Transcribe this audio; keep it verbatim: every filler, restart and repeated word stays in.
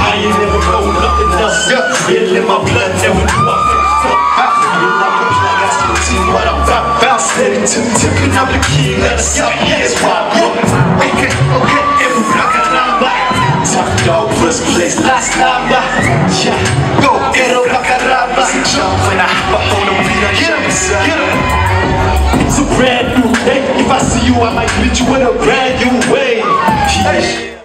I ain't never hold nothing else. Real in my blood, never knew I fucked up. Real I push like I still see what I'm about. Bounce steady to the tip and I'm the king of the south. Yeah, it's why I'm going. Okay, okay, every block I line by. Top dog, first place, last time by. Yeah, go, get up like a raba. Jump when I hop up on the beat, I jump inside. Get up. It's a brand new day. If I see you, I might greet you in a brand new way. Yeah.